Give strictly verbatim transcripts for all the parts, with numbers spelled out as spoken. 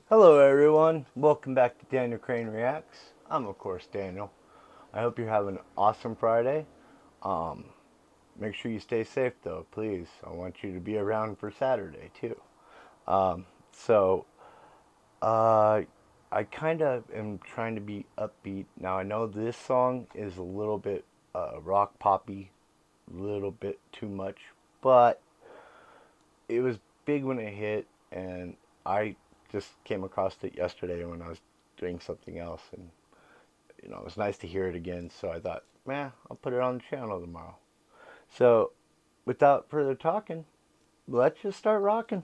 Hello, everyone. Welcome back to Daniel Crane Reacts. I'm, of course, Daniel. I hope you're having an awesome Friday. Um, make sure you stay safe, though, please. I want you to be around for Saturday, too. Um, so, uh, I kind of am trying to be upbeat. Now, I know this song is a little bit uh, rock poppy, a little bit too much, but it was big when it hit, and I just came across it yesterday when I was doing something else, and you know it was nice to hear it again. So I thought, man, I'll put it on the channel tomorrow. So without further talking, let's just start rocking.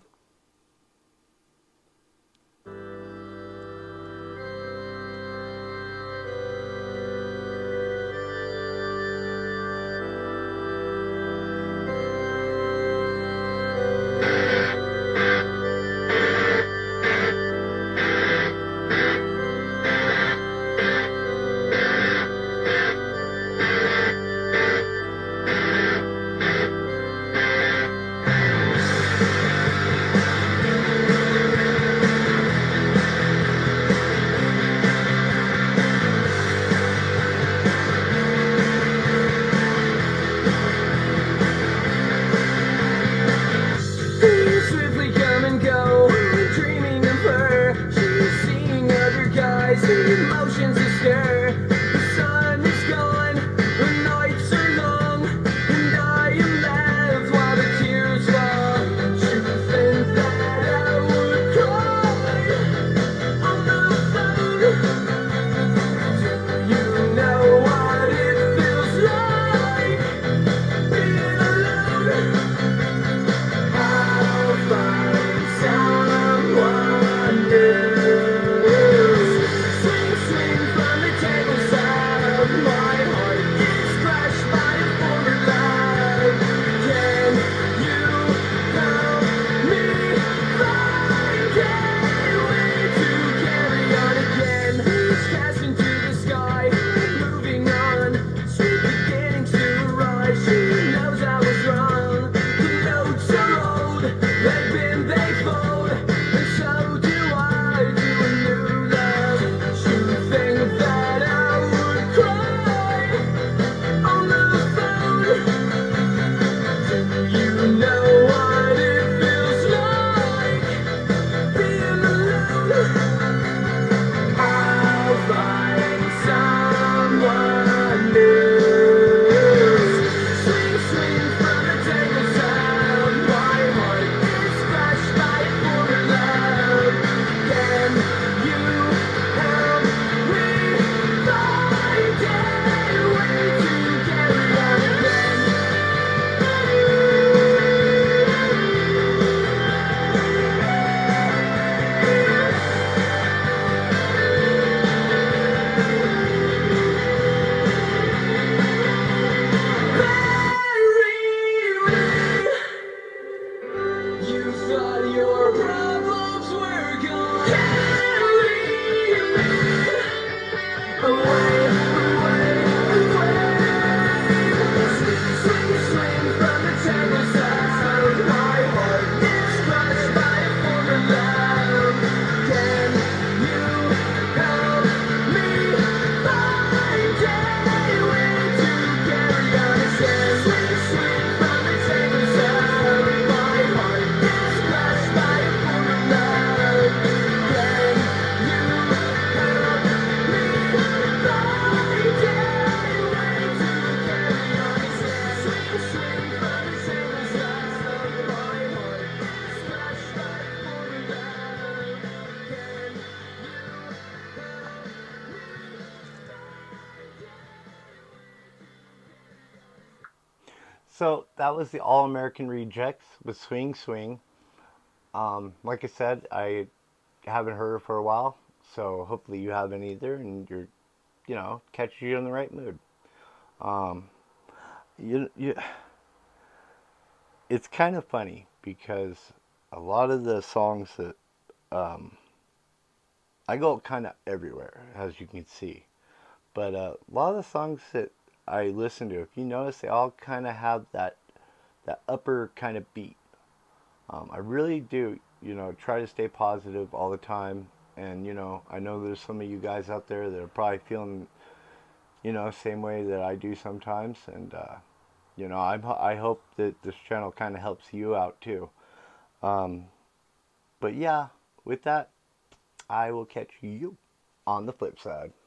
Things swiftly come and go, dreaming of her. She's seeing other guys, emotions astir. The sun is gone, the nights are long, and I am left while the tears fall. Truth that I would cry on the phone. You know what it feels like being alone. I'll find someone new. Swing, swing from the tabletop. My heart is crushed by a former love. Can you help me find a way to carry on again? Who's cast into the sky, moving on, sweet beginnings to arise. She knows I was wrong. The notes are old, they've been, they fold, and so do I to a new love. You think that I would cry on the phone? Do you know what it feels like being alone? I'll find someone new. Swing, swing from the tabletop. My heart is crushed by a former love. Can you help me find a way to carry on again? You thought your problems were gone. Carry me away, away, away. Swing, swing, swing from the tabletop. My heart is crushed by a former love. Can you help me find a way to carry on again? Swing, swing from the tabletop. My heart is crushed by a former love. Can you help me find a way to carry on again? Swing, swing from the tabletop. My heart is crushed by a former love. Can you So that was the All American Rejects with Swing Swing. Um, like I said, I haven't heard her for a while, so hopefully you haven't either, and you're, you know, catches you in the right mood. Um, you, you, it's kind of funny because a lot of the songs that um, I go kind of everywhere, as you can see, but uh, a lot of the songs that I listen to, if you notice, they all kind of have that that upper kind of beat. Um, I really do. you know, try to stay positive all the time. And, you know, I know there's some of you guys out there that are probably feeling, you know, same way that I do sometimes. And, uh, you know, I, I hope that this channel kind of helps you out too. Um, but yeah, with that, I will catch you on the flip side.